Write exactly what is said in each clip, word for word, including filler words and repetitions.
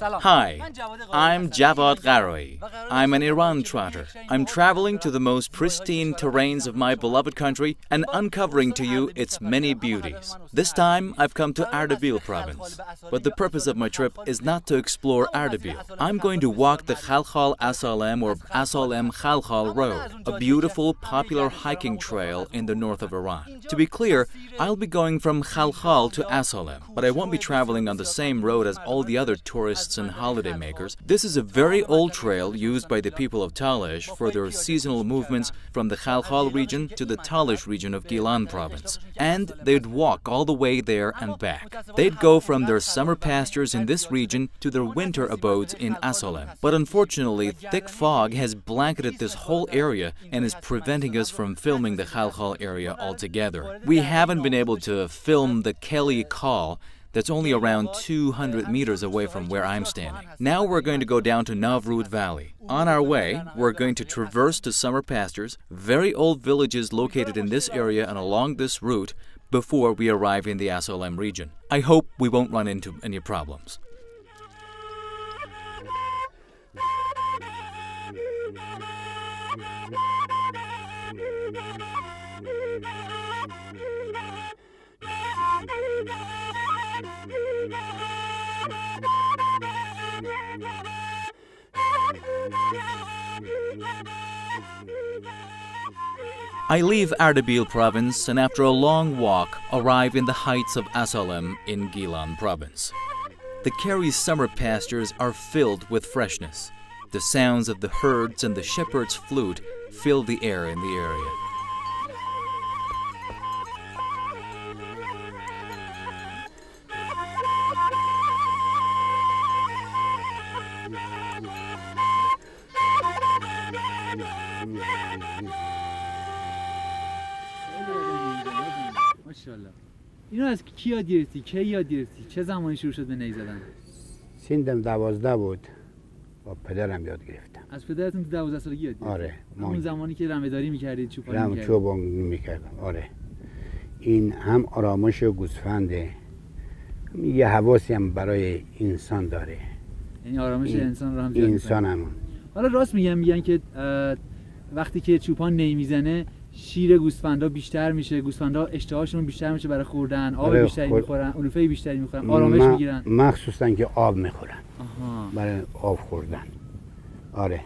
Hi, I'm Navroud Gharaei. I'm an Iran trotter. I'm traveling to the most pristine terrains of my beloved country and uncovering to you its many beauties. This time, I've come to Ardabil province. But the purpose of my trip is not to explore Ardabil. I'm going to walk the Khalkhal Asalem or Asalem Khalkhal Road, a beautiful, popular hiking trail in the north of Iran. To be clear, I'll be going from Khalkhal to Asalem, but I won't be traveling on the same road as all the other tourists and holidaymakers. This is a very old trail used by the people of Talish for their seasonal movements from the Khalkhal region to the Talish region of Gilan province. And they'd walk all the way there and back. They'd go from their summer pastures in this region to their winter abodes in Asalem. But unfortunately, thick fog has blanketed this whole area and is preventing us from filming the Khalkhal area altogether. We haven't been able to film the Kelly Call that's only around two hundred meters away from where I'm standing. Now we're going to go down to Navroud Valley. On our way, we're going to traverse the summer pastures, very old villages located in this area and along this route before we arrive in the Asalem region. I hope we won't run into any problems. I leave Ardabil province and after a long walk arrive in the heights of Asalem in Gilan province. The Gharaei summer pastures are filled with freshness. The sounds of the herds and the shepherd's flute fill the air in the area. اینو از کی یاد گرفتی؟ کی یاد گرفتی؟ چه زمانی شروع شد به نی زدن؟ سنم دوازده بود. با پدرم یاد گرفتم. از پدرتون تو دوازده سالگی یاد گرفتی؟ آره. اون زمانی که رمه‌داری می‌کردید، چوپانی می‌کردید. چوبان می‌کردم. آره. این هم آرامش گوسفنده. یه حواسی هم برای انسان داره. یعنی آرامش این انسان رو هم جلب انسان هم. حالا راست میگم میگن که وقتی که چوپان نی میزنه شیر گوسفندا بیشتر میشه، گوسفندا اشتهاشون بیشتر میشه برای خوردن، آب بیشتری خور... میخورن، علوفه بیشتری میخورن، آرامش م... میگیرن. مخصوصا که آب میخورن. آها. برای آب خوردن. آره.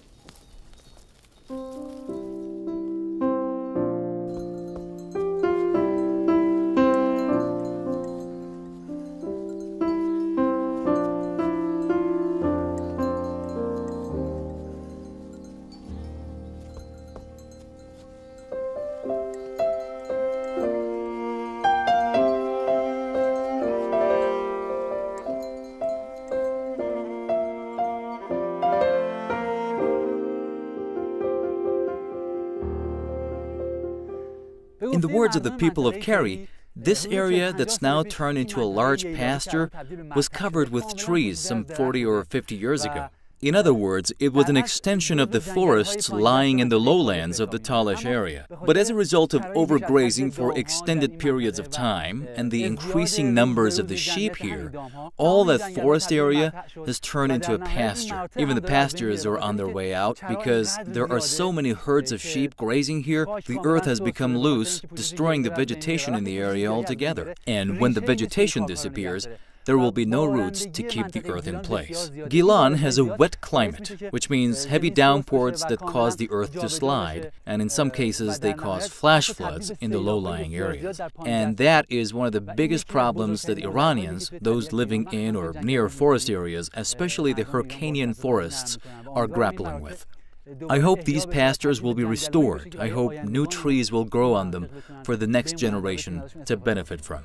In the words of the people of Gharaei, this area that's now turned into a large pasture was covered with trees some forty or fifty years ago. In other words, it was an extension of the forests lying in the lowlands of the Talish area. But as a result of overgrazing for extended periods of time and the increasing numbers of the sheep here, all that forest area has turned into a pasture. Even the pastures are on their way out because there are so many herds of sheep grazing here, the earth has become loose, destroying the vegetation in the area altogether. And when the vegetation disappears, there will be no roots to keep the earth in place. Gilan has a wet climate, which means heavy downpours that cause the earth to slide, and in some cases they cause flash floods in the low-lying areas. And that is one of the biggest problems that Iranians, those living in or near forest areas, especially the Hyrcanian forests, are grappling with. I hope these pastures will be restored. I hope new trees will grow on them for the next generation to benefit from.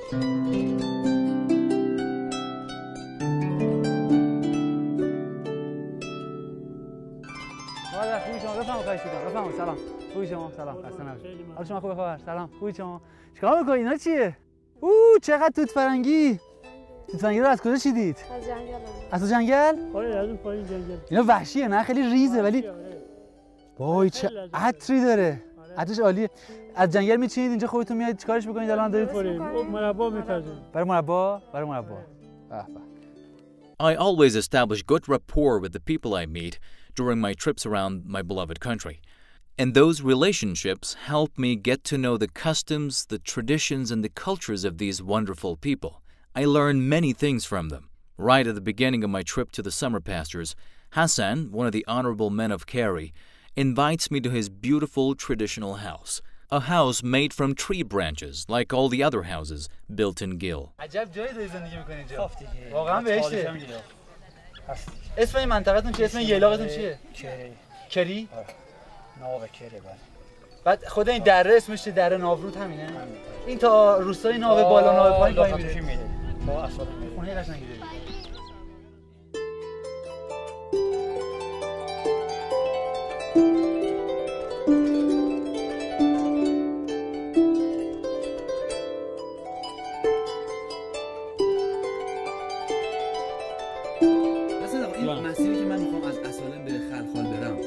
خوبی شما بفرمایید خواهش می‌کنم بفرمایید سلام خوبی شما سلام خسته نباشید حال شما خوبه خبر سلام خوبی شما چیکار می‌کنید اینا چیه اوه چقدر توت فرنگی توت فرنگی رو از کجا چیدید از جنگل از جنگل آره از اون پایین جنگل اینا وحشیه نه خیلی ریزه ولی وای چه عطری داره عطرش عالیه از جنگل میچینید اینجا خودتون میاد چیکارش می‌کنید الان دارید مربا می‌پزید برای مربا برای مربا به به I always establish good rapport with the people I meet during my trips around my beloved country. And those relationships help me get to know the customs, the traditions, and the cultures of these wonderful people. I learn many things from them. Right at the beginning of my trip to the summer pastures, Hassan, one of the honorable men of Gharaei, invites me to his beautiful traditional house. A house made from tree branches, like all the other houses built in Gil. عجب جایی داری زندگی می‌کنی اینجا. واقعا بهشته. اسم این منطقه‌تون چیه؟ اسم یلاقتون چیه؟ کری. کری؟ ناو کری بله. بعد خود این دره اسمش چیه؟ دره ناورود همینه؟ این تا روستای ناو بالا ناو پایین پایین میره. میره. تا اصلا میره. خونه قشنگی داره. مسیری که من میخوام از اسالم به خلخال برم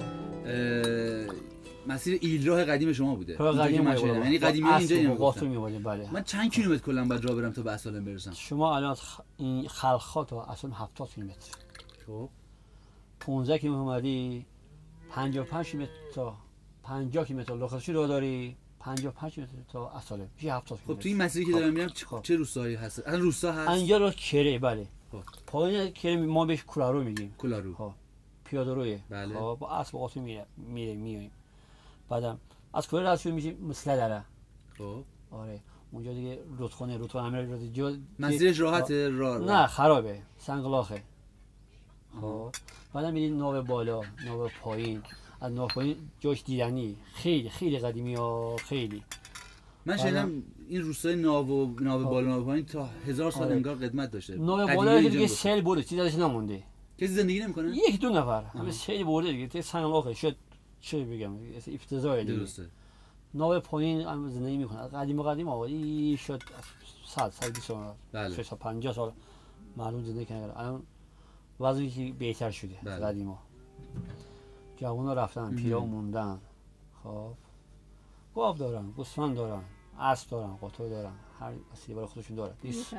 مسیر ایلراه قدیم شما بوده قدیم ما شده یعنی قدیمی اینجا میگفتن بله من چند کیلومتر کلا باید راه برم تا به اسالم برسم شما الان این خلخال تا اصلا هفتاد کیلومتر خب پانزده کیلومتر اومدی پنجاه و پنج کیلومتر تا پنجاه کیلومتر لوکاسی رو داری پنجاه و پنج کیلومتر تا اسالم میشه هفتاد کیلومتر خب تو این مسیری که دارم میرم چه روستایی هست اصلا روستا هست اینجا رو کره بله پایین کره ما بهش کلارو میگیم کلارو ها پیاده رویه بله خب با اسب قاطی میره میره میایم بعدم از کره رد میشه مثل دره خب آره اونجا دیگه رودخونه رودخونه همه رو جو مسیرش راحته راه نه خرابه سنگلاخه خب بعدم میرید ناو بالا ناو پایین از ناو پایین جاش دیدنی خیلی خیلی قدیمی ها خیلی من شنیدم این روستای ناو ناو بالا ناو پایین تا هزار سال انگار قدمت داشته ناو بالا دیگه سیل برده چیزی ازش نمونده کسی زندگی نمیکنه یک دو نفر همه سیل برده دیگه ته سنگلاخه شد چه بگم افتضاحه دیگه درسته ناو پایین هم زندگی میکنه قدیم قدیم آقایی شد صد صد بیست سال بله شش تا پنجاه سال معلوم زندگی کنه الان وضعی که بهتر شده بله. قدیما جوونا رفتن پیرا موندن خب گاو دارن گوسفند دارن اسب دارن قطور دارن هر اصلی برای خودشون داره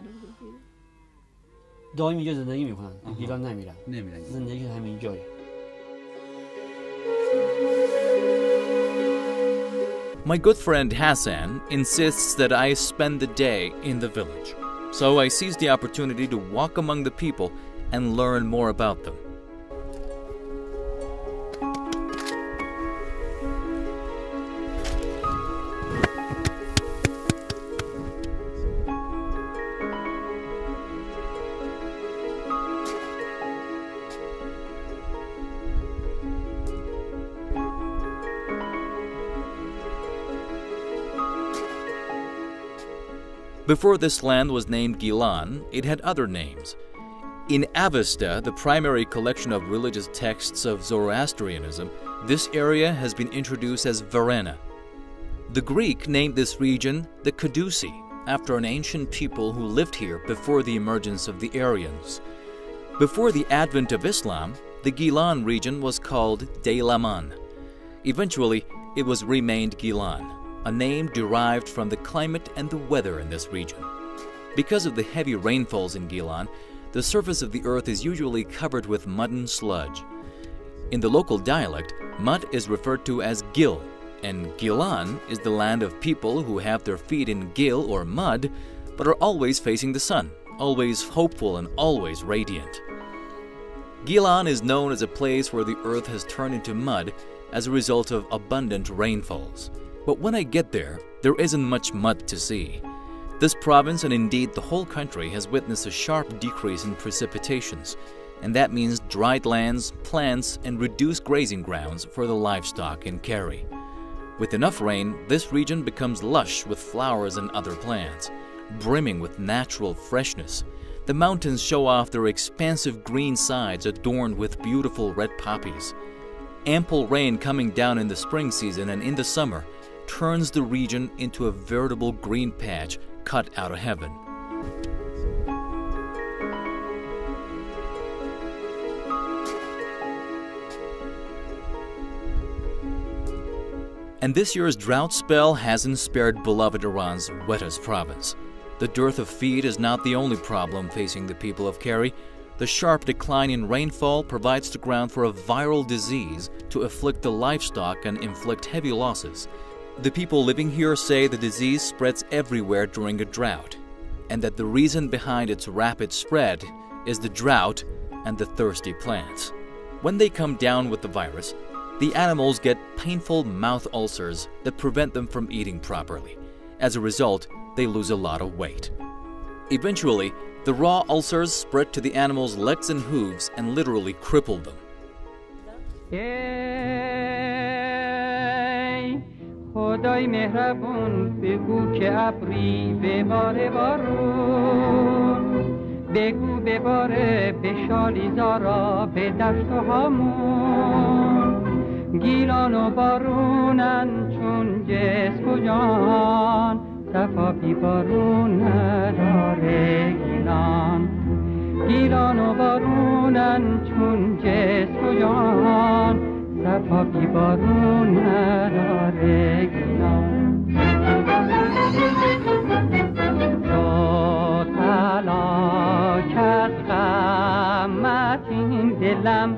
دائم اینجا زندگی میکنن گیلان نمیرن نمیرن زندگی همین جایی My good friend Hassan insists that I spend the day in the village. So I seize the opportunity to walk among the people and learn more about them. Before this land was named Gilan, it had other names. In Avesta, the primary collection of religious texts of Zoroastrianism, this area has been introduced as Varena. The Greek named this region the Cadusi, after an ancient people who lived here before the emergence of the Aryans. Before the advent of Islam, the Gilan region was called Deilaman. Eventually, it was renamed Gilan, a name derived from the climate and the weather in this region. Because of the heavy rainfalls in Gilan, the surface of the earth is usually covered with mud and sludge. In the local dialect, mud is referred to as Gil, and Gilan is the land of people who have their feet in Gil or mud, but are always facing the sun, always hopeful and always radiant. Gilan is known as a place where the earth has turned into mud as a result of abundant rainfalls. But when I get there, there isn't much mud to see. This province, and indeed the whole country, has witnessed a sharp decrease in precipitations, and that means dried lands, plants, and reduced grazing grounds for the livestock in Gharaei. With enough rain, this region becomes lush with flowers and other plants. brimming with natural freshness. The mountains show off their expansive green sides adorned with beautiful red poppies. Ample rain coming down in the spring season and in the summer turns the region into a veritable green patch cut out of heaven. And this year's drought spell hasn't spared beloved Iran's wettest province. The dearth of feed is not the only problem facing the people of Gharaei. The sharp decline in rainfall provides the ground for a viral disease to afflict the livestock and inflict heavy losses. The people living here say the disease spreads everywhere during a drought, and that the reason behind its rapid spread is the drought and the thirsty plants. When they come down with the virus, the animals get painful mouth ulcers that prevent them from eating properly. As a result, they lose a lot of weight. Eventually, the raw ulcers spread to the animals' legs and hooves and literally cripple them. خدای مهربون بگو که ابری بباره بارون بگو بباره به شالیزارا به دشت و هامون گیلان و بارونن چون جسم و جان صفا بی بارون نداره گیلان گیلان و بارونن چون جسم و جان صفا بی بارون نداره گیلان شد هلاک از غمت این دلم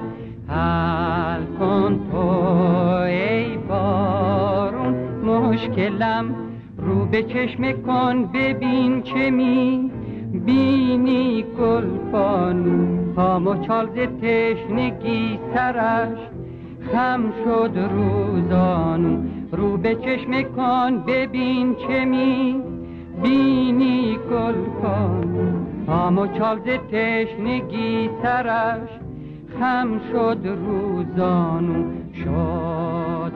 حل کن تو ای بارون مشکلم رو به چشم کن ببین چه می بینی گلبانو پام و چال ز تشنگی سرش خم شد روزانو رو به چشم کن ببین چه می بینی گلبانو پام و چال ز تشنگی سرش خم شد روزانو شد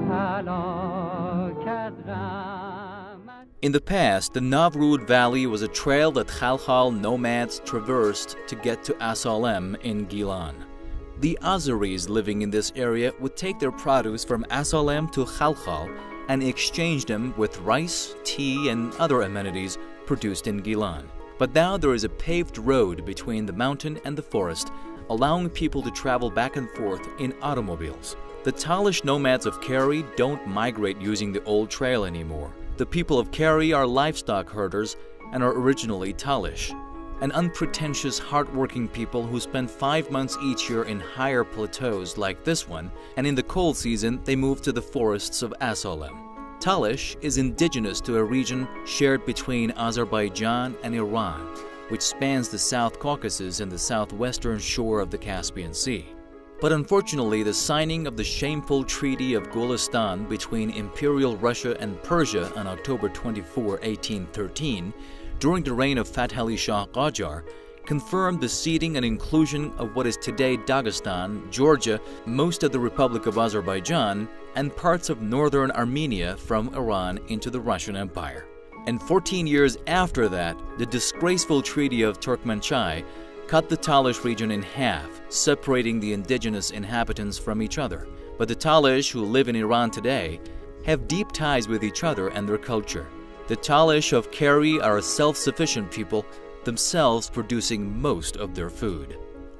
هلاک از غم. In the past, the Navroud Valley was a trail that Khalkhal nomads traversed to get to Asalem in Gilan. The Azeris living in this area would take their produce from Asalem to Khalkhal and exchange them with rice, tea, and other amenities produced in Gilan. But now there is a paved road between the mountain and the forest, allowing people to travel back and forth in automobiles. The Talish nomads of Gharaei don't migrate using the old trail anymore. The people of Gharaei are livestock herders and are originally Talish, an unpretentious, hardworking people who spend five months each year in higher plateaus like this one, and in the cold season they move to the forests of Asalem. Talish is indigenous to a region shared between Azerbaijan and Iran, which spans the South Caucasus and the southwestern shore of the Caspian Sea. But unfortunately, the signing of the shameful Treaty of Gulistan between Imperial Russia and Persia on October twenty-fourth, eighteen thirteen, during the reign of Fath Ali Shah Qajar, confirmed the ceding and inclusion of what is today Dagestan, Georgia, most of the Republic of Azerbaijan, and parts of northern Armenia from Iran into the Russian Empire. And fourteen years after that, the disgraceful Treaty of Turkmenchai cut the Talish region in half, separating the indigenous inhabitants from each other. But the Talish who live in Iran today have deep ties with each other and their culture. The Talish of Gharaei are a self-sufficient people, themselves producing most of their food.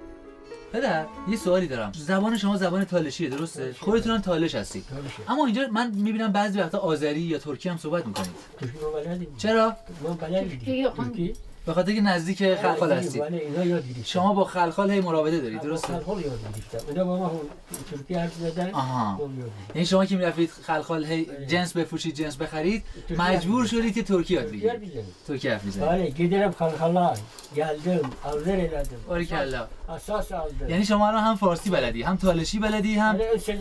پدر یه سوالی دارم. زبان شما زبان تالشیه درسته؟ خودتون هم تالش هستید. اما اینجا من میبینم بعضی وقتا آذری یا ترکی هم صحبت میکنید. ترکی ما بلدیم. چرا؟ ما بلدیم. ترکی به خاطر که نزدیک خلخال هستید. شما با خلخال هی مراوده دارید درسته؟ خلخال یاد گرفتم. اینا با ما ترکی حرف زدن. آها. یعنی شما که میرفتید خلخال هی جنس بفروشید جنس بخرید مجبور شدید که ترکی یاد بگیرید. ترکی حرف بزنید. بله گیدرم خلخال گلدم آذر لدم. باریکلا. اساس آذر. یعنی شما الان هم فارسی بلدی هم تالشی بلدی هم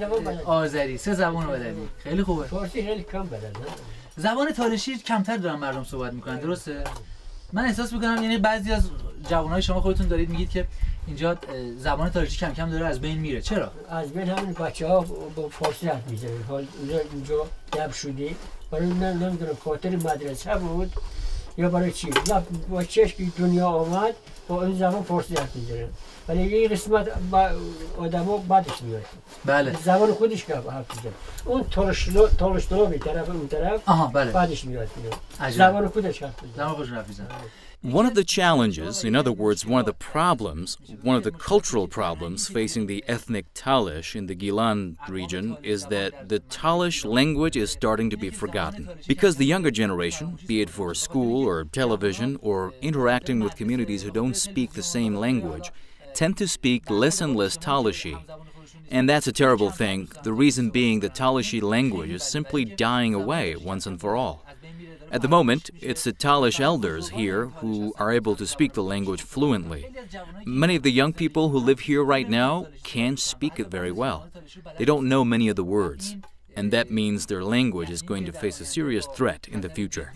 آذری سه زبان بلدی. خیلی خوبه. فارسی خیلی کم بلدم. زبان تالشی کمتر دارن مردم صحبت میکنن درسته؟ من احساس میکنم یعنی بعضی از جوانای شما خودتون دارید میگید که اینجا زبان تالشی کم کم داره از بین میره. چرا؟ از بین همین بچه‌ها با فارسی حرف میزنن. حال اینجا اینجا دب شده. ولی من نمیدونم خاطر مدرسه بود یا برای چی؟ نه با چشم دنیا آمد با این زبان فارسی حرف می‌زنه. ولی این قسمت با آدم‌ها بعدش میاد. بله. زبان خودش که حرف می‌زنه. اون ترشلو ترشلو به طرف اون طرف آها بله. بعدش میاد. زبان خودش حرف می‌زنه. زبان خودش حرف می‌زنه. One of the challenges, in other words, one of the problems, one of the cultural problems facing the ethnic Talish in the Gilan region is that the Talish language is starting to be forgotten. Because the younger generation, be it for school or television or interacting with communities who don't speak the same language, tend to speak less and less Talishi. And that's a terrible thing, the reason being the Talishi language is simply dying away once and for all. At the moment, it's the Talish elders here who are able to speak the language fluently. Many of the young people who live here right now can't speak it very well. They don't know many of the words, and that means their language is going to face a serious threat in the future.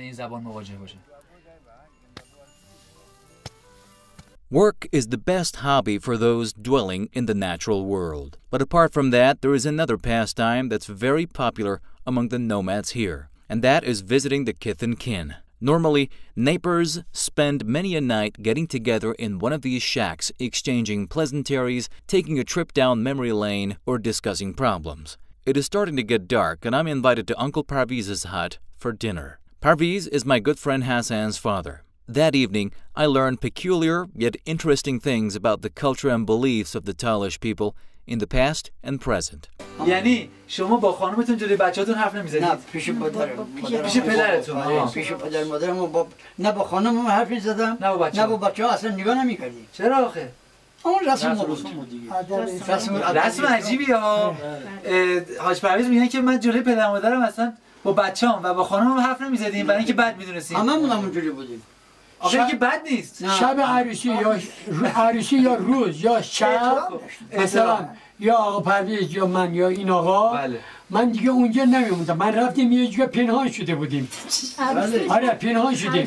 Work is the best hobby for those dwelling in the natural world. But apart from that, there is another pastime that's very popular among the nomads here. And that is visiting the kith and kin. Normally, neighbors spend many a night getting together in one of these shacks, exchanging pleasantries, taking a trip down memory lane, or discussing problems. It is starting to get dark, and I'm invited to Uncle Parviz's hut for dinner. Parviz is my good friend Hassan's father. That evening, I learned peculiar yet interesting things about the culture and beliefs of the Talish people in the past and present. یعنی شما با خانومتون جلوی بچه‌تون حرف نمی‌زدید؟ نه پیش پدرم. پیش پدرتون. پیش پدر مادرم با نه با خانمم حرف می‌زدم نه با بچه‌ها. نه با بچه‌ها اصلا نگاه نمی‌کردیم. چرا آخه؟ اون رسم بود. رسم رسم عجیبی ها. حاج پرویز میگن که من جلوی پدر مادرم اصلا با بچه‌ام و با خانمم حرف نمی‌زدیم برای اینکه بد می‌دونستیم. هممون همونجوری بودیم. آخه که بد نیست. شب عروسی یا عروسی یا روز یا شب مثلا یا آقا پرویز یا من یا این آقا بله. من دیگه اونجا نمیموندم. من رفتیم یه جا پنهان شده بودیم. آره پنهان شدیم.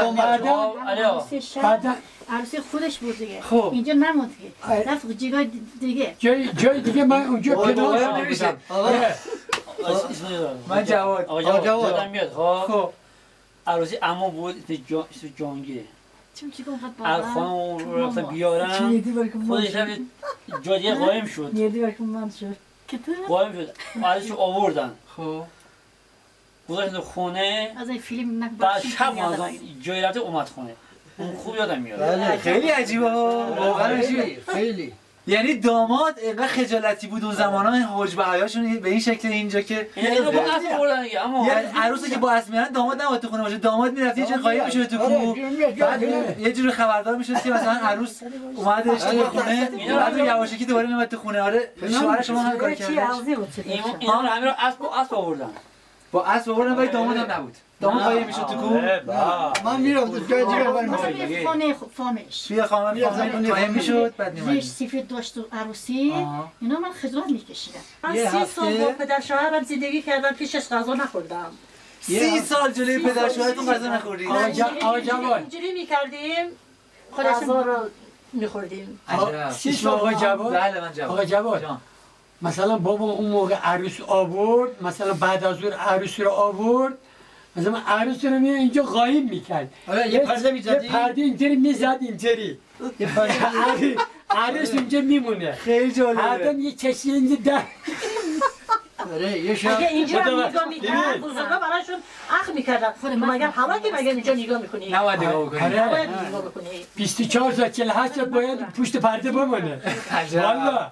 بعدا عروسی خودش بود دیگه. خب. اینجا نموند دیگه. رفت جای دیگه. جای جای دیگه من اونجا پنهان شده نمیشه. من جواد. آقا جواد میاد. خب عروسی اما بود تو جانگیره. چون چی گفت خانم رو رفتن بیارن خودش رفت جا دیگه قایم شد نیدی برکن من شد قایم شد عروسیشو آوردن خب گذاشتن خونه از این فیلم نکن بعد شب جایی رفته اومد خونه اون خوب یادم میاد خیلی عجیبه ها واقعا خیلی یعنی داماد اینقدر خجالتی بود اون زمانا حجب حیاشون به این شکل اینجا که اینو با اسب آوردن دیگه اما یعنی عروسی که با اسب میرن داماد نباید تو خونه باشه داماد میرفت یه جای قایم میشد تو کوه بعد یه جوری خبردار میشد که مثلا عروس اومدش تو خونه بعد یواشکی دوباره میومد تو خونه آره شوهر شما هم کار کرد اینا رو همین رو اسب و اسب آوردن با اسب آوردن ولی داماد هم نبود داماد قایم میشد تو کوه من میرفتم جای دیگه برم خانه فامش توی خانه فامیل قایم میشد بعد میومد زیش سفید داشت تو عروسی اینا من خجالت میکشیدم من سی سال با پدر شوهرم زندگی کردم پیشش غذا نخوردم سی سال جلوی پدر شوهرتون غذا نخوردید آقا جواد اینجوری میکردیم غذا رو میخوردیم سی سال آقا جواد بله من جواد آقا جواد مثلا بابا اون موقع عروس آورد مثلا بعد از اون عروس رو آورد مثلا عروس رو میاد اینجا قایم میکرد یه پرده میزدی؟ یه پرده اینطوری میزد اینطوری عروس اینجا میمونه خیلی جالبه هردم یه چشی اینجا در آره یه شب اگه اینجا نگاه میکرد بزرگا براشون اخ میکردن مگر حالا که مگر اینجا نگاه میکنی نباید نگاه بکنی نباید نگاه بکنی بیست و چهار ساعت چهل و هشت ساعت باید پشت پرده بمونه والا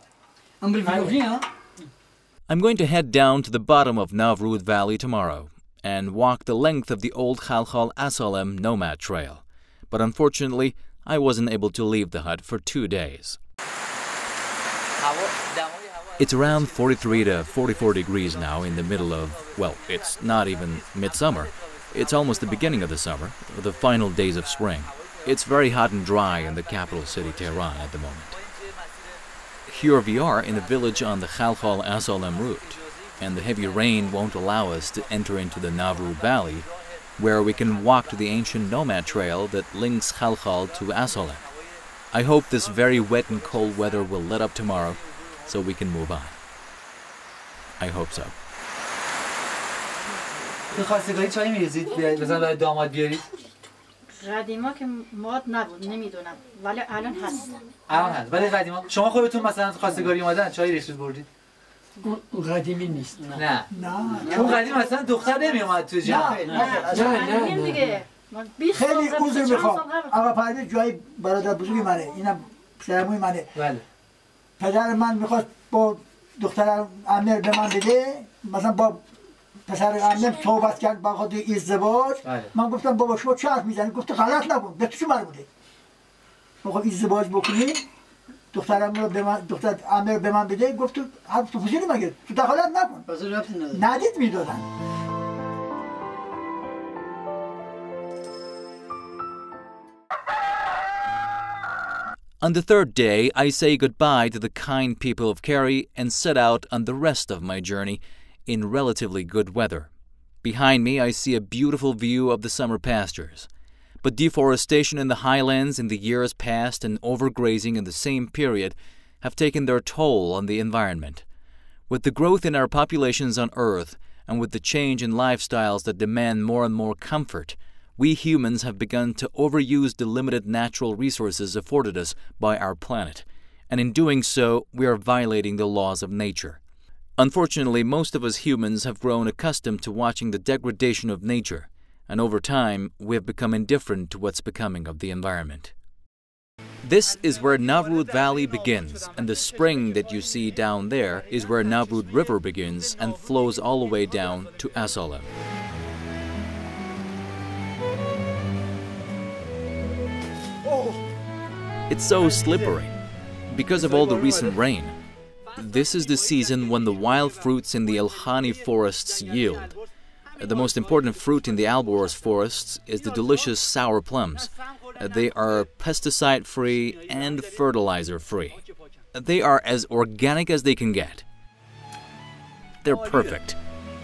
I'm going to head down to the bottom of Navroud Valley tomorrow and walk the length of the old Khalkhal Asalem nomad trail. But unfortunately, I wasn't able to leave the hut for two days. It's around forty-three to forty-four degrees now in the middle of, well, it's not even midsummer. It's almost the beginning of the summer, the final days of spring. It's very hot and dry in the capital city, Tehran, at the moment. Here we are in a village on the Khalkhal Asalem route, and the heavy rain won't allow us to enter into the Navroud Valley, where we can walk to the ancient nomad trail that links Khalkhal to Asalem. I hope this very wet and cold weather will let up tomorrow so we can move on. I hope so. تو خواستگاری چای میریزید بزن برای داماد بیارید؟ قدیما که ماد نبود نمیدونم ولی الان هست. الان هست ولی قدیما شما خودتون مثلا خواستگاری اومدن چای ریختید بردید؟ اون قدیمی نیست. نه نه اون قدیم مثلا دختر نمی اومد تو جمع. نه نه نه دیگه خیلی عذر میخوام آقا پرویز جای برادر بزرگی منه اینم پسرموی منه. بله پدر من میخواست با دختر عمر به من بده مثلا با پسر عمم صحبت کرد با خاطر ازدواج. من گفتم بابا شما چه حرف میزنید؟ گفت غلط نکن به چی مربوطه؟ میخوام ازدواج بکنی دخترم رو به من دختر عمر به من بده گفت تو حرف تو فوزیلی مگه تو دخالت نکن ندید میدادن. On the third day, I say goodbye to the kind people of Gharaei and set out on the rest of my journey in relatively good weather. Behind me, I see a beautiful view of the summer pastures. But deforestation in the highlands in the years past and overgrazing in the same period have taken their toll on the environment. With the growth in our populations on Earth and with the change in lifestyles that demand more and more comfort, we humans have begun to overuse the limited natural resources afforded us by our planet, and in doing so, we are violating the laws of nature. Unfortunately, most of us humans have grown accustomed to watching the degradation of nature, and over time, we have become indifferent to what's becoming of the environment. This is where Navroud Valley begins, and the spring that you see down there is where Navroud River begins and flows all the way down to Asalem. It's so slippery because of all the recent rain. This is the season when the wild fruits in the Elkhani forests yield. The most important fruit in the Alborz forests is the delicious sour plums. They are pesticide-free and fertilizer-free. They are as organic as they can get. They're perfect.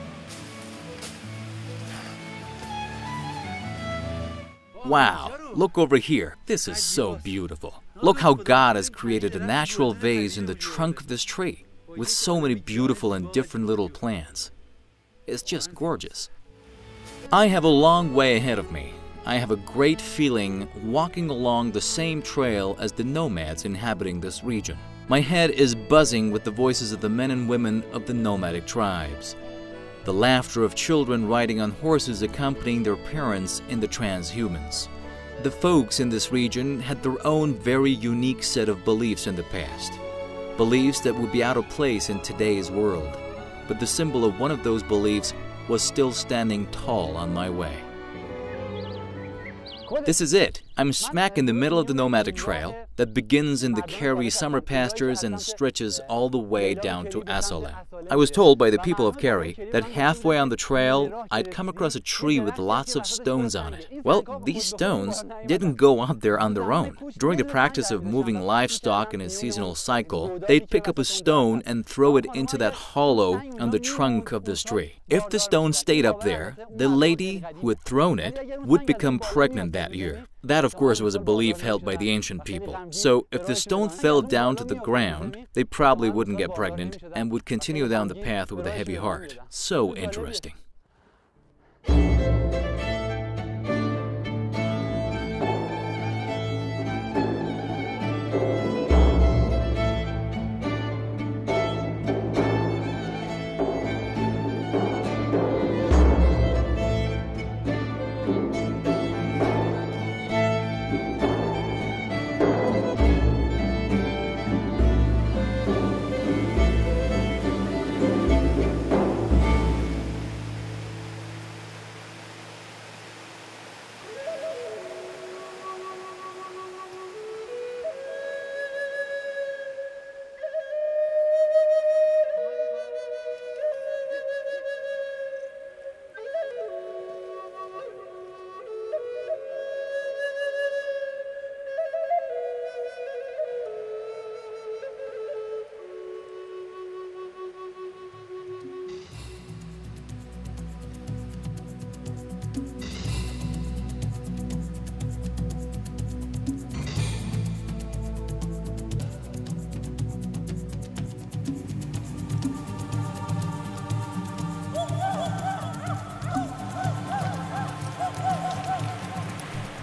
Wow, look over here. This is so beautiful. Look how God has created a natural vase in the trunk of this tree with so many beautiful and different little plants. It's just gorgeous. I have a long way ahead of me. I have a great feeling walking along the same trail as the nomads inhabiting this region. My head is buzzing with the voices of the men and women of the nomadic tribes. The laughter of children riding on horses accompanying their parents in the transhumans. The folks in this region had their own very unique set of beliefs in the past. Beliefs that would be out of place in today's world. But the symbol of one of those beliefs was still standing tall on my way. This is it. I'm smack in the middle of the nomadic trail that begins in the Gharaei summer pastures and stretches all the way down to Asalem. I was told by the people of Gharaei that halfway on the trail, I'd come across a tree with lots of stones on it. Well, these stones didn't go out there on their own. During the practice of moving livestock in a seasonal cycle, they'd pick up a stone and throw it into that hollow on the trunk of this tree. If the stone stayed up there, the lady who had thrown it would become pregnant that year. That, of course, was a belief held by the ancient people. So, if the stone fell down to the ground, they probably wouldn't get pregnant and would continue down the path with a heavy heart. So interesting.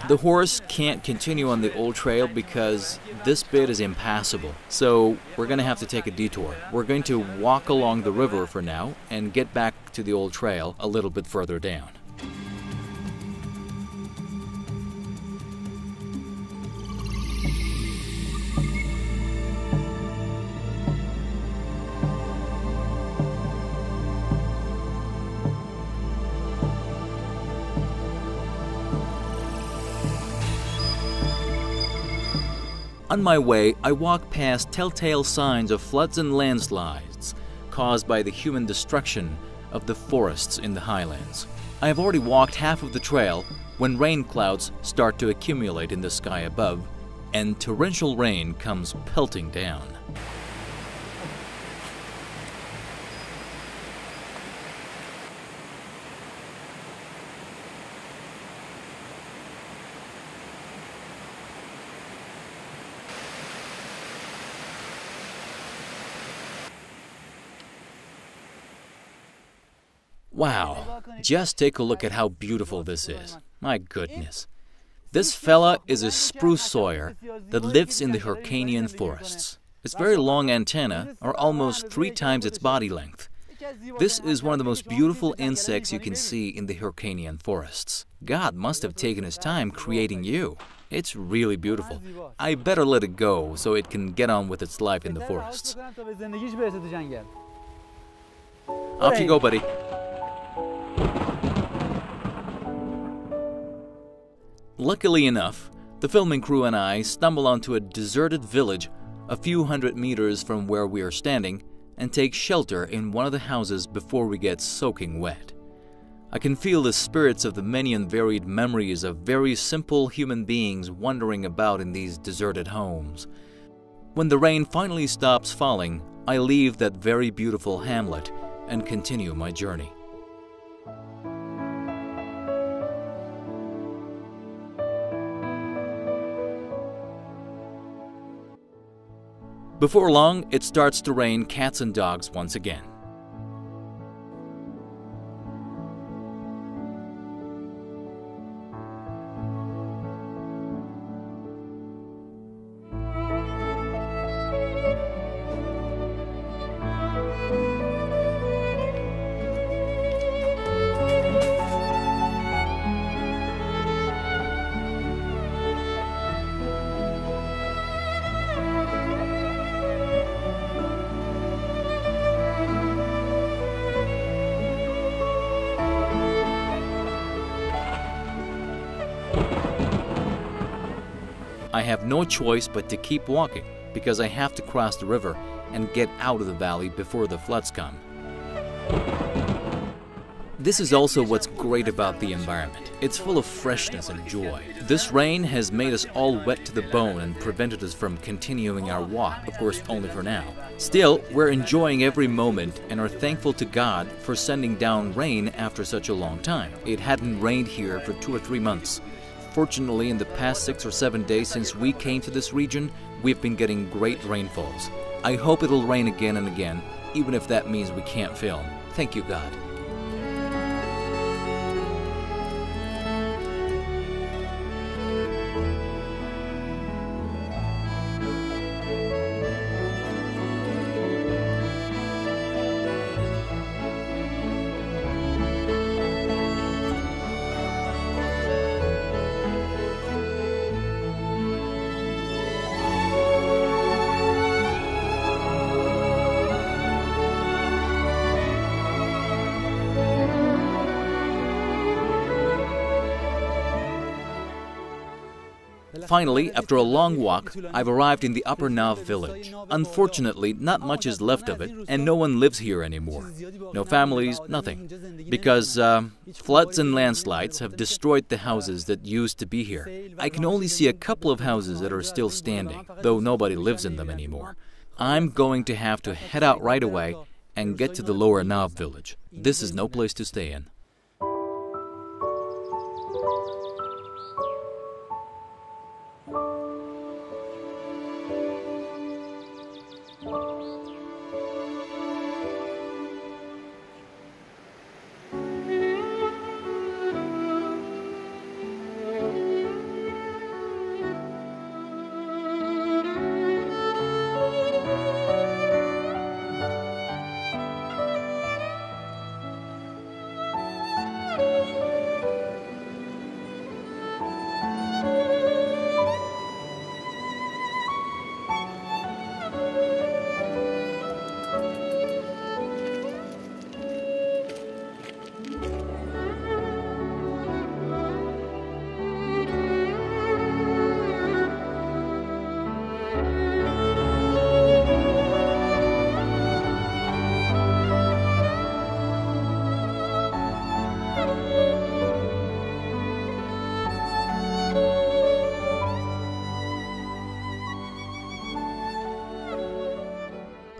The horse can't continue on the old trail because this bit is impassable. So we're going to have to take a detour. We're going to walk along the river for now and get back to the old trail a little bit further down. On my way, I walk past telltale signs of floods and landslides caused by the human destruction of the forests in the highlands. I have already walked half of the trail when rain clouds start to accumulate in the sky above, and torrential rain comes pelting down. Wow, just take a look at how beautiful this is. My goodness. This fella is a spruce sawyer that lives in the Hyrcanian forests. Its very long antennae are almost three times its body length. This is one of the most beautiful insects you can see in the Hyrcanian forests. God must have taken his time creating you. It's really beautiful. I better let it go so it can get on with its life in the forests. Off you go, buddy. Luckily enough, the filming crew and I stumble onto a deserted village a few hundred meters from where we are standing and take shelter in one of the houses before we get soaking wet. I can feel the spirits of the many and varied memories of very simple human beings wandering about in these deserted homes. When the rain finally stops falling, I leave that very beautiful hamlet and continue my journey. Before long, it starts to rain cats and dogs once again. I have no choice but to keep walking because I have to cross the river and get out of the valley before the floods come. This is also what's great about the environment. It's full of freshness and joy. This rain has made us all wet to the bone and prevented us from continuing our walk, of course only for now. Still, we're enjoying every moment and are thankful to God for sending down rain after such a long time. It hadn't rained here for two or three months. Fortunately, in the past six or seven days since we came to this region, we've been getting great rainfalls. I hope it'll rain again and again, even if that means we can't film. Thank you, God. Finally, after a long walk, I've arrived in the Upper Nav village. Unfortunately, not much is left of it, and no one lives here anymore. No families, nothing. Because uh, floods and landslides have destroyed the houses that used to be here. I can only see a couple of houses that are still standing, though nobody lives in them anymore. I'm going to have to head out right away and get to the Lower Nav village. This is no place to stay in.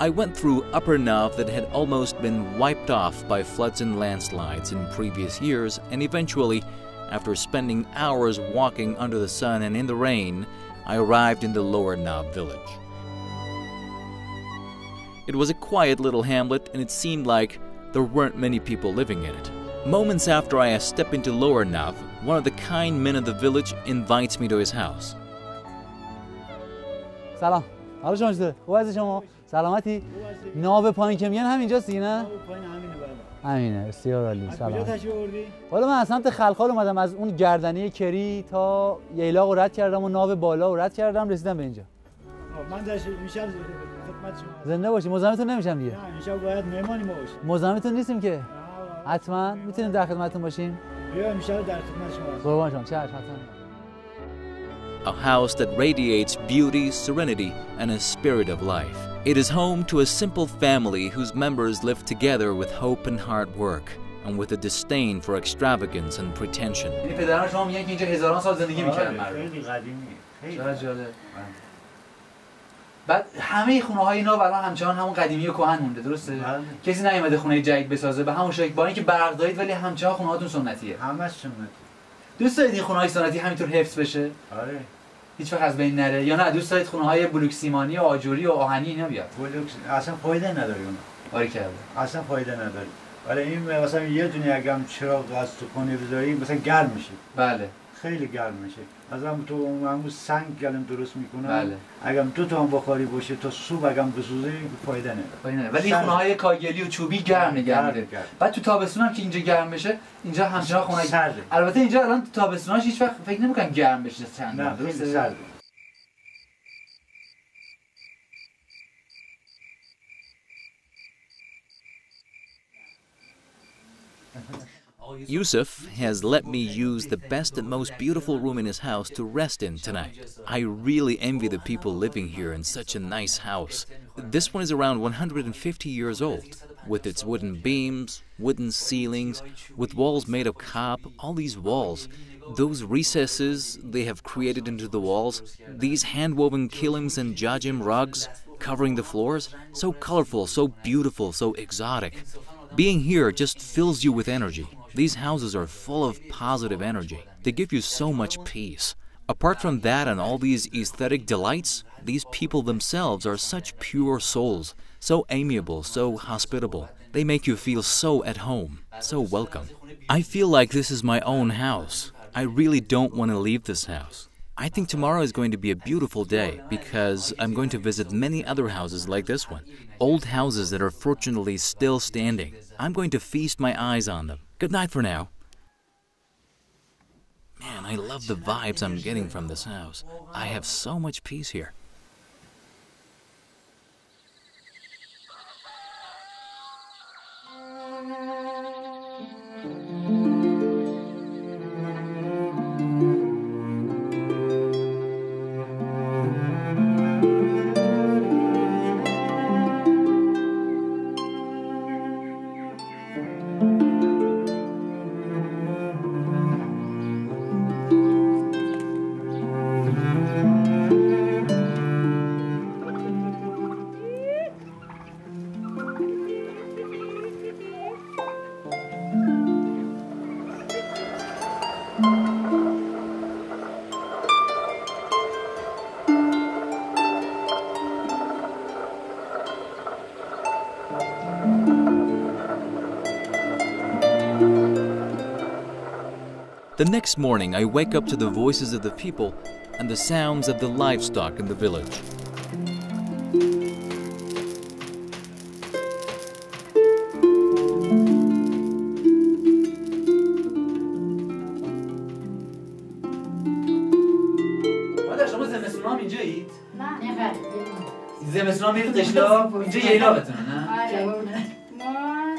I went through Upper Nav that had almost been wiped off by floods and landslides in previous years, and eventually, after spending hours walking under the sun and in the rain, I arrived in the Lower Nav village. It was a quiet little hamlet, and it seemed like there weren't many people living in it. Moments after I step into Lower Nav, one of the kind men of the village invites me to his house. سلام. حالا شما چطوره؟ خوب هستی شما؟ سلامتی؟ ناو پایین که میگن همینجاست دیگه نه؟ پایین همینه بله. همینه. بسیار عالی. سلام. کجا تشریف آوردی؟ حالا من از سمت خلخال اومدم، از اون گردنه کری تا ییلاق رو رد کردم و ناو بالا رو رد کردم رسیدم به اینجا. من داشت میشم خدمت شما. زنده باشی. مزاحمتون نمیشم دیگه. نه، میشم باید مهمانی ما باشیم. مزاحمتون نیستیم که. حتما میتونیم در خدمتتون باشیم. بیا میشه در خدمت شما. قربان شما. چشم حتما. A house that radiates beauty, serenity, and a spirit of life. It is home to a simple family whose members live together with hope and hard work, and with a disdain for extravagance and pretension. یعنی پدران شما میگن که اینجا هزاران سال زندگی میکردن مردم. خیلی قدیمی. خیلی جالب. بعد همه خونه های اینا الان همچنان همون قدیمی و کهن مونده، درسته؟ بله. کسی نیومده خونه جدید بسازه به همون شکل، با اینکه برق دارید ولی همچنان خونه هاتون سنتیه. همش سنتی. دوست دارید این خونه های سنتی همینطور حفظ بشه؟ آره. هیچ وقت از بین نره یا نه دوست دارید خونه های بلوک سیمانی و آجوری و آهنی اینا بیاد؟ بلوک اصلا فایده نداره اونا. آره کرده. اصلا فایده نداره. ولی این مثلا یه دونه اگه هم چراغ از تو خونه بذاری مثلا گرم میشه. بله. خیلی گرم میشه. از هم تو اون سنگ گلم درست میکنن. بله. اگه دو تا هم بخاری باشه تا صبح اگه هم بسوزه فایده نداره. فایده نداره. ولی خونه های کاگلی و چوبی گرم نگه می‌داره. بعد تو تابستون هم که اینجا گرم بشه، اینجا همچنان خونه سرده. البته اینجا الان تو تابستوناش هیچ وقت فکر نمی‌کنم گرم بشه چند. نه، خیلی سرده. Yusuf has let me use the best and most beautiful room in his house to rest in tonight. I really envy the people living here in such a nice house. This one is around one hundred fifty years old, with its wooden beams, wooden ceilings, with walls made of cob, all these walls, those recesses they have created into the walls, these hand-woven kilims and jajim rugs covering the floors, so colorful, so beautiful, so exotic. Being here just fills you with energy. These houses are full of positive energy. They give you so much peace. Apart from that and all these aesthetic delights, these people themselves are such pure souls, so amiable, so hospitable. They make you feel so at home, so welcome. I feel like this is my own house. I really don't want to leave this house. I think tomorrow is going to be a beautiful day because I'm going to visit many other houses like this one. Old houses that are fortunately still standing. I'm going to feast my eyes on them. Good night for now. Man, I love the vibes I'm getting from this house. I have so much peace here. The next morning, I wake up to the voices of the people and the sounds of the livestock in the village. مادر شما زمستون هم اینجایید؟ نه نه زمستون هم میرید قشلاق؟ اینجا ییلاقتونه نه؟ آره ما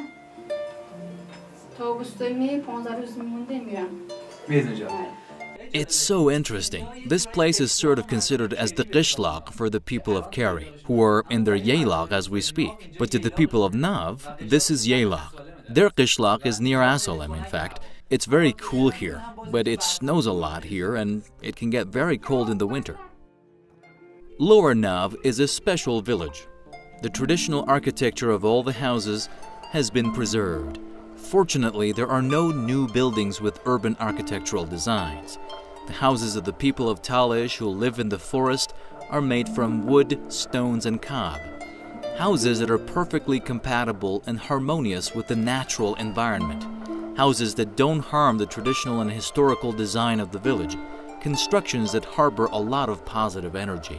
تابستونی پانزده روز میمونده میرم. It's so interesting. This place is sort of considered as the Gishlaq for the people of Gharaei, who are in their Yeilaq as we speak. But to the people of Nav, this is Yeilaq. Their Gishlaq is near Asalam, in fact. It's very cool here, but it snows a lot here and it can get very cold in the winter. Lower Nav is a special village. the traditional architecture of all the houses has been preserved. Fortunately, there are no new buildings with urban architectural designs. The houses of the people of Talish who live in the forest are made from wood, stones, and cob. Houses that are perfectly compatible and harmonious with the natural environment. Houses that don't harm the traditional and historical design of the village. Constructions that harbor a lot of positive energy.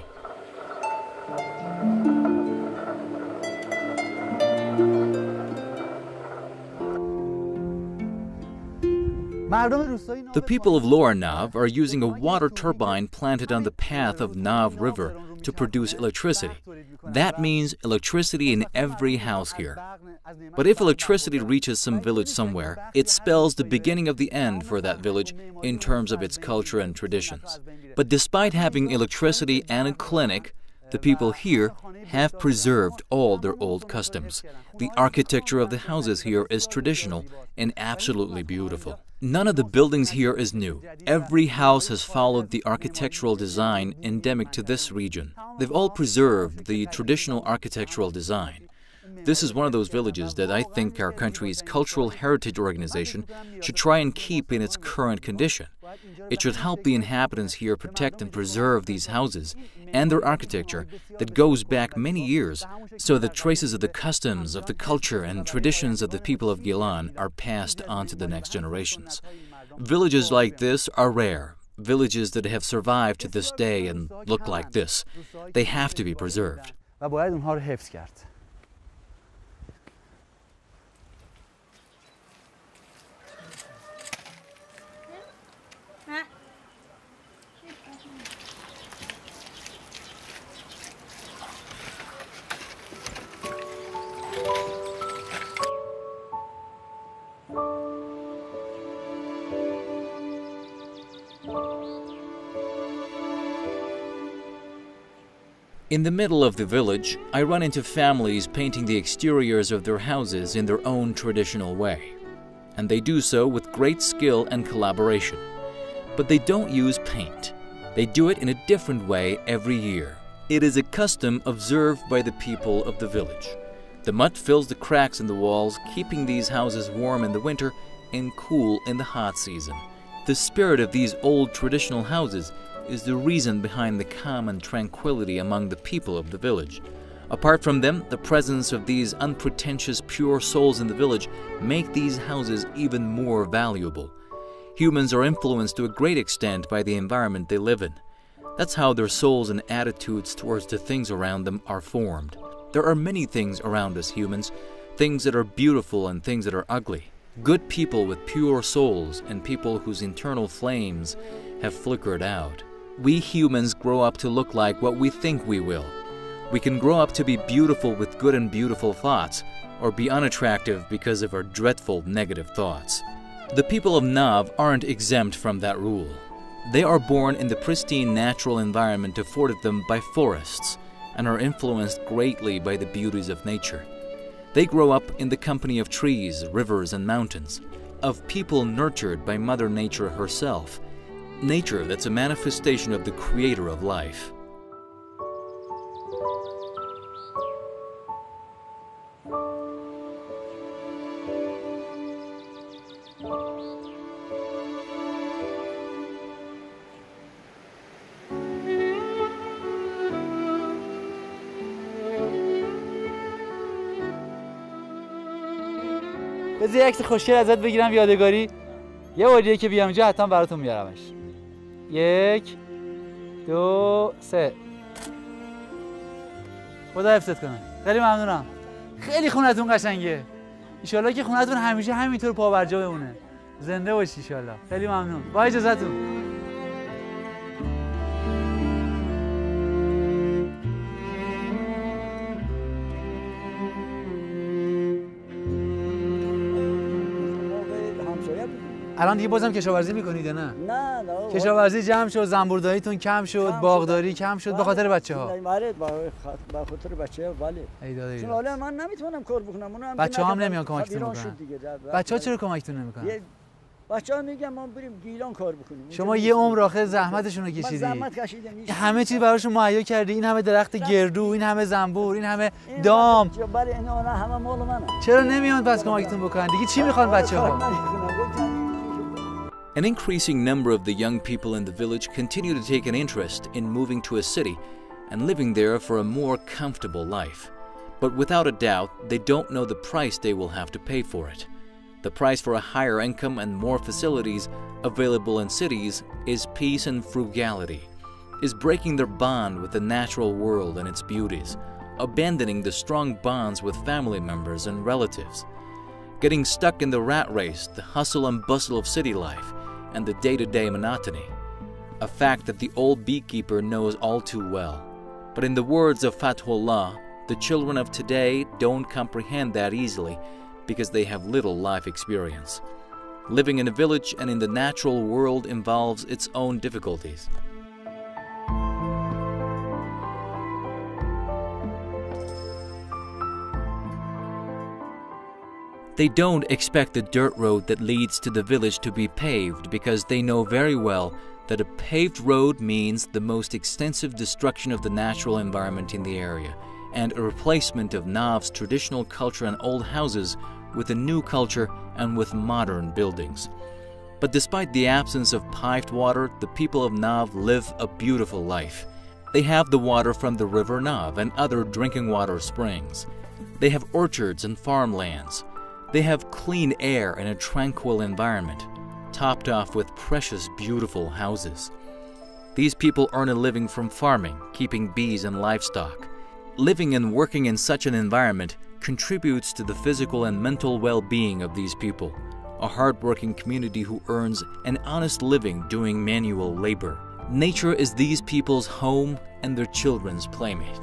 The people of Lower Nav are using a water turbine planted on the path of Navroud River to produce electricity. That means electricity in every house here. But if electricity reaches some village somewhere, it spells the beginning of the end for that village in terms of its culture and traditions. But despite having electricity and a clinic, the people here have preserved all their old customs. The architecture of the houses here is traditional and absolutely beautiful. None of the buildings here is new. Every house has followed the architectural design endemic to this region. They've all preserved the traditional architectural design. This is one of those villages that I think our country's cultural heritage organization should try and keep in its current condition. It should help the inhabitants here protect and preserve these houses and their architecture that goes back many years, so that traces of the customs, of the culture and traditions of the people of Gilan are passed on to the next generations. Villages like this are rare. Villages that have survived to this day and look like this. They have to be preserved. In the middle of the village, I run into families painting the exteriors of their houses in their own traditional way. And they do so with great skill and collaboration. But they don't use paint. They do it in a different way every year. It is a custom observed by the people of the village. The mud fills the cracks in the walls, keeping these houses warm in the winter and cool in the hot season. The spirit of these old traditional houses is the reason behind the calm and tranquility among the people of the village. Apart from them, the presence of these unpretentious, pure souls in the village make these houses even more valuable. Humans are influenced to a great extent by the environment they live in. That's how their souls and attitudes towards the things around them are formed. There are many things around us humans, things that are beautiful and things that are ugly. Good people with pure souls and people whose internal flames have flickered out. We humans grow up to look like what we think we will. We can grow up to be beautiful with good and beautiful thoughts, or be unattractive because of our dreadful negative thoughts. The people of Nav aren't exempt from that rule. They are born in the pristine natural environment afforded them by forests, and are influenced greatly by the beauties of nature. They grow up in the company of trees, rivers, and mountains, of people nurtured by Mother Nature herself, nature that's a manifestation of the creator of life. بذار یه عکس خوشگل ازت بگیرم یادگاری. یه بار که بیام اینجا حتما براتون میارمش. یک دو سه. خدا حفظت کنه. خیلی ممنونم. خیلی خونتون قشنگه. ان شاءالله که خونتون همیشه همینطور پابرجا بمونه. زنده باشی ان شاءالله. خیلی ممنون. با اجازهتون. الان دیگه بازم کشاورزی میکنید یا نه؟ نه نه کشاورزی جمع شد، زنبورداریتون کم شد، باغداری کم شد به خاطر بچه‌ها. آره به خاطر بچه‌ها بله. ای داده. چون حالا من نمیتونم کار بکنم. اونم بچه‌ها هم نمیان کمکتون میکنن. بچه‌ها چرا کمکتون نمیکنن؟ بچه‌ها میگن ما بریم گیلان کار بکنیم. شما یه عمر آخر زحمتشون رو کشیدی. زحمت کشیدم. همه چیز براشون مهیا کردی. این همه درخت گردو، این همه زنبور، این همه دام. برای اینا نه همه مال منه. چرا نمیان پس کمکتون بکنن؟ دیگه چی میخوان بچه‌ها؟ An increasing number of the young people in the village continue to take an interest in moving to a city and living there for a more comfortable life. But without a doubt, they don't know the price they will have to pay for it. The price for a higher income and more facilities available in cities is peace and frugality, is breaking their bond with the natural world and its beauties, abandoning the strong bonds with family members and relatives, getting stuck in the rat race, the hustle and bustle of city life, and the day-to-day monotony, a fact that the old beekeeper knows all too well. But in the words of Fathullah, the children of today don't comprehend that easily because they have little life experience. Living in a village and in the natural world involves its own difficulties. They don't expect the dirt road that leads to the village to be paved because they know very well that a paved road means the most extensive destruction of the natural environment in the area and a replacement of Nav's traditional culture and old houses with a new culture and with modern buildings. But despite the absence of piped water, the people of Nav live a beautiful life. They have the water from the river Nav and other drinking water springs. They have orchards and farmlands. They have clean air in a tranquil environment, topped off with precious, beautiful houses. These people earn a living from farming, keeping bees and livestock. Living and working in such an environment contributes to the physical and mental well-being of these people, a hard-working community who earns an honest living doing manual labor. Nature is these people's home and their children's playmate.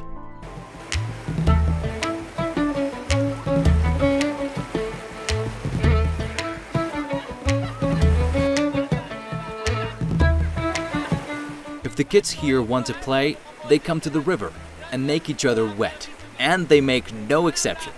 If the kids here want to play, they come to the river and make each other wet, and they make no exceptions.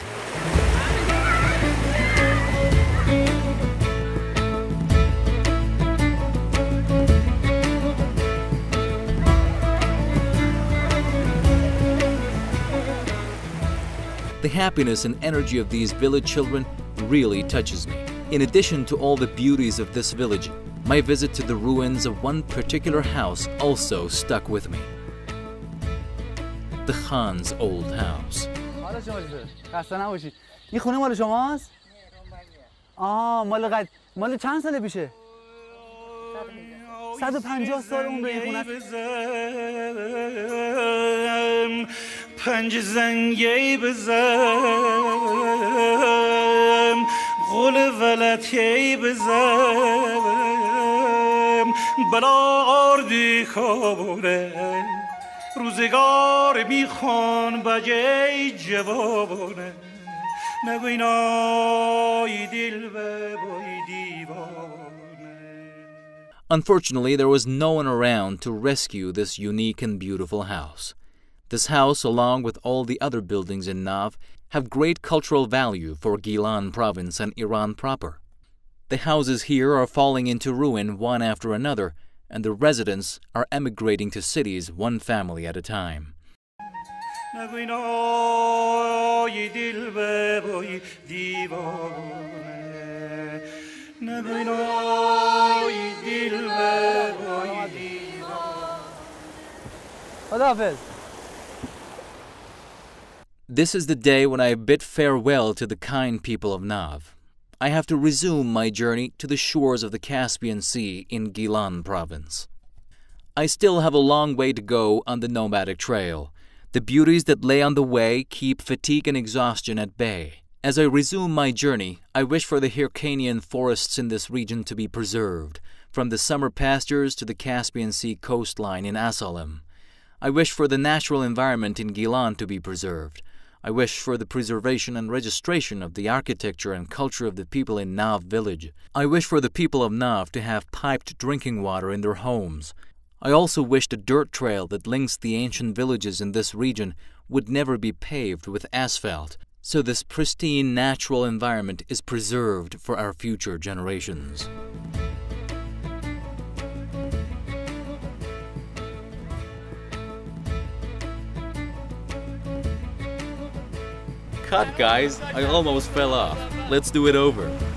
The happiness and energy of these village children really touches me. In addition to all the beauties of this village, my visit to the ruins of one particular house also stuck with me. The Khan's old house. حالا شما چطور؟ خسته نباشید. این خونه مال شماست؟ آه مال قد مال چند سال پیشه؟ صد و پنجاه سال عمر این خونه است. پنج زنگی بزم غل ولتی بزم بلا آردی خوابونه روزگار میخوان بجای جوابونه نگوینای دل بای دیوانه. Unfortunately, there was no one around to rescue this unique and beautiful house. This house, along with all the other buildings in Nav, have great cultural value for Gilan province and Iran proper. The houses here are falling into ruin one after another, and the residents are emigrating to cities one family at a time. This is the day when I bid farewell to the kind people of Nav. I have to resume my journey to the shores of the Caspian Sea in Gilan province. I still have a long way to go on the nomadic trail. The beauties that lay on the way keep fatigue and exhaustion at bay. As I resume my journey, I wish for the Hyrcanian forests in this region to be preserved, from the summer pastures to the Caspian Sea coastline in Asalim. I wish for the natural environment in Gilan to be preserved. I wish for the preservation and registration of the architecture and culture of the people in Nav village. I wish for the people of Nav to have piped drinking water in their homes. I also wish the dirt trail that links the ancient villages in this region would never be paved with asphalt, so this pristine natural environment is preserved for our future generations. Cut, guys! I almost fell off. Let's do it over.